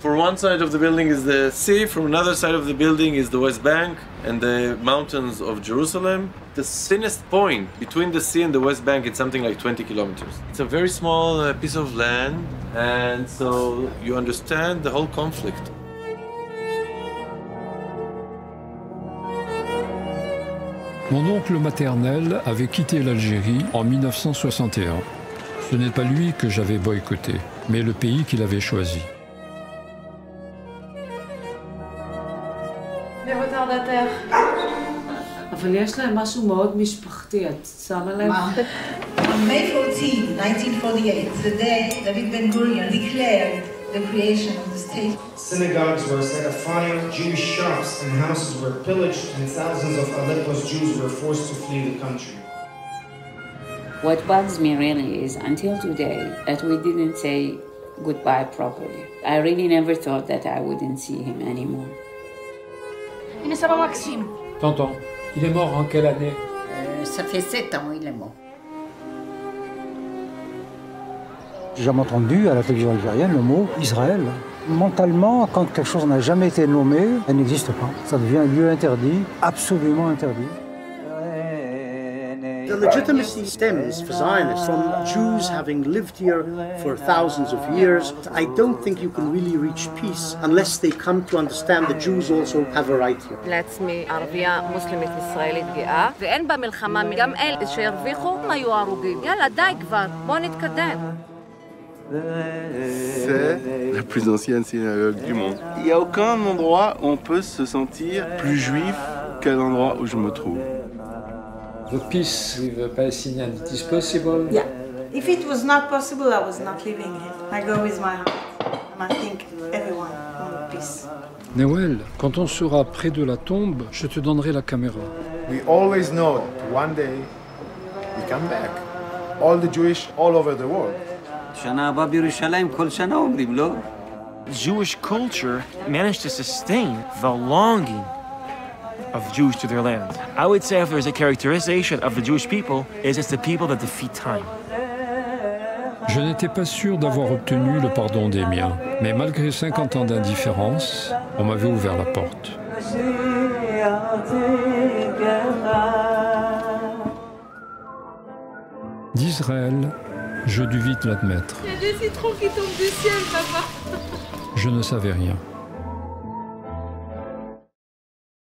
For one side of the building is the sea, from another side of the building is the West Bank and the mountains of Jerusalem. The thinnest point between the sea and the West Bank is something like 20 kilometers. It's a very small piece of land, and so you understand the whole conflict. Mon oncle maternel avait quitté l'Algérie en 1961. Ce n'est pas lui que j'avais boycotté, mais le pays qu'il avait choisi. Les retardataires. אבל יש להם משהו מאוד משפחתי, את שמה לב? On May 14, 1948, the day David Ben-Gurion declared the creation of the state. Synagogues were set afire, Jewish shops and houses were pillaged, and thousands of Aleppo's Jews were forced to flee the country. What bugs me really is, until today, that we didn't say goodbye properly. I really never thought that I wouldn't see him anymore. Il s'appelle Maxime. Tonton, il est mort en quelle année? Ça fait 7 ans, il est mort. J'ai jamais entendu à la télévision algérienne le mot Israël. Mentalement, quand quelque chose n'a jamais été nommé, elle n'existe pas. Ça devient un lieu interdit, absolument interdit. The legitimacy stems for Zionists from Jews having lived here for thousands of years. I don't think you can really reach peace unless they come to understand the Jews also have a right here. לעצמי ערבייה מוסלמית ישראלית גאה, ואין בה מלחמה, גם אלה שהרוויחו היו הרוגים. יאללה, די כבר, בוא נתקדם. C'est la plus ancienne synagogue du monde. Il n'y a aucun endroit où on peut se sentir plus juif qu'à l'endroit où je me trouve. The peace with Palestinians, it is possible? Yeah. If it was not possible, I was not living here. I go with my heart. And I think everyone wants peace. Newell, quand on sera près de la tombe, je te donnerai la caméra. We always know that one day we come back. All the Jewish all over the world. Jewish culture managed to sustain the longing of Jews to their land. I would say if there's a characterization of the Jewish people, is it's the people that defeat time. Je n'étais pas sûr d'avoir obtenu le pardon des miens, mais malgré 50 ans d'indifférence, on m'avait ouvert la porte. D'Israël, je dus vite l'admettre. Il y a des citrons qui tombent du ciel, papa. Je ne savais rien.